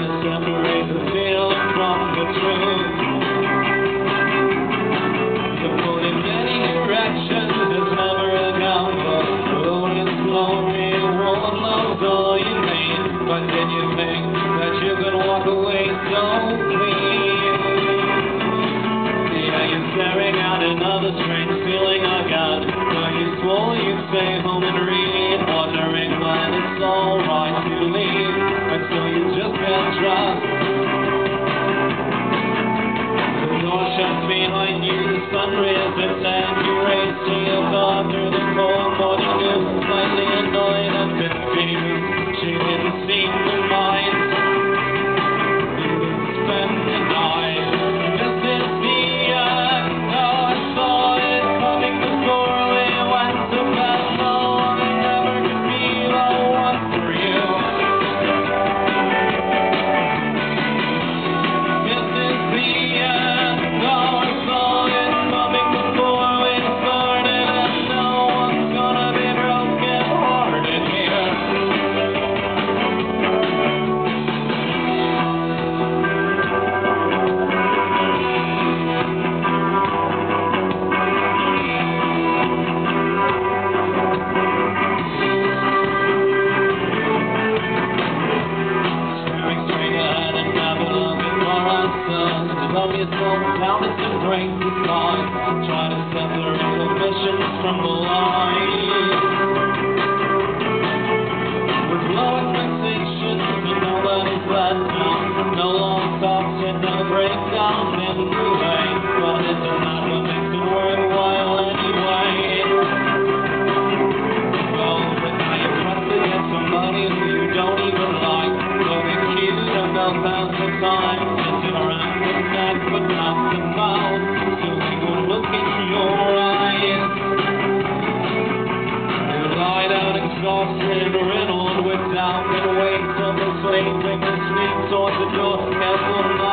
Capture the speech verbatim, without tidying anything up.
to separate the feeling from the truth. You're pulled in many directions, there's never a number. Road is lonely, one love's all you need. But then you think that you can walk away so clean. Yeah, you're staring at another strange feeling I got. But you swore you'd stay home and read, wondering when it's alright to leave. Until you just can't trust. The door shuts behind you, the sun rises and you race to your car through the cold morning dew. Slightly annoyed and confused, she didn't seem to mind. You didn't spend the night. This is the end. Now I saw it coming before we went to bed. No one ever could be the one for you. This is the end. Now I saw it coming before we started, and no one's gonna be broken hearted here. Staring straight ahead and never looking for answers. Love yourself down to break the spine. Try to separate omissions from the line. With low expectations and nobody's let down. No long talks and no breakdowns in the way. But it doesn't matter what makes it worthwhile anyway. Well, but now you're pressed against somebody who you don't even like. Don't accuse of no thousand times. Sitting around the neck but not the mouth. Still he won't look in your eyes. You lie down exhausted, riddled with doubt, and wait till the sleep brings the sleep towards the door. Careful